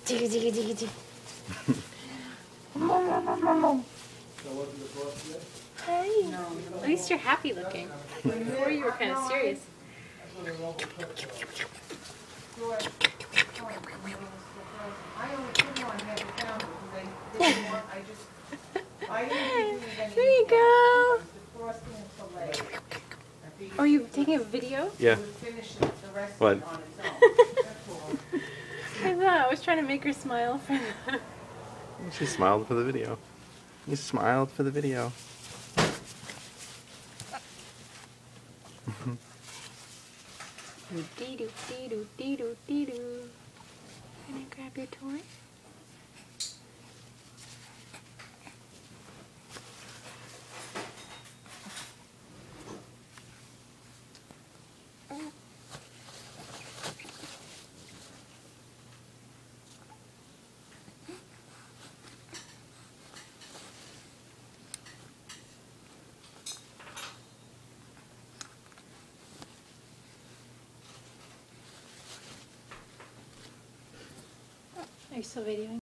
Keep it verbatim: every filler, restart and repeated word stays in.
Jiggy, jiggy, jiggy, jiggy. Hi. No. At least you're happy looking. Before you were kind of serious. There you go. Oh, you taking a video? Yeah. What? I thought I was trying to make her smile for that. She smiled for the video. You smiled for the video. Dee-doo, dee-doo, dee-doo, dee-doo. Can I grab your toy? Are you still videoing?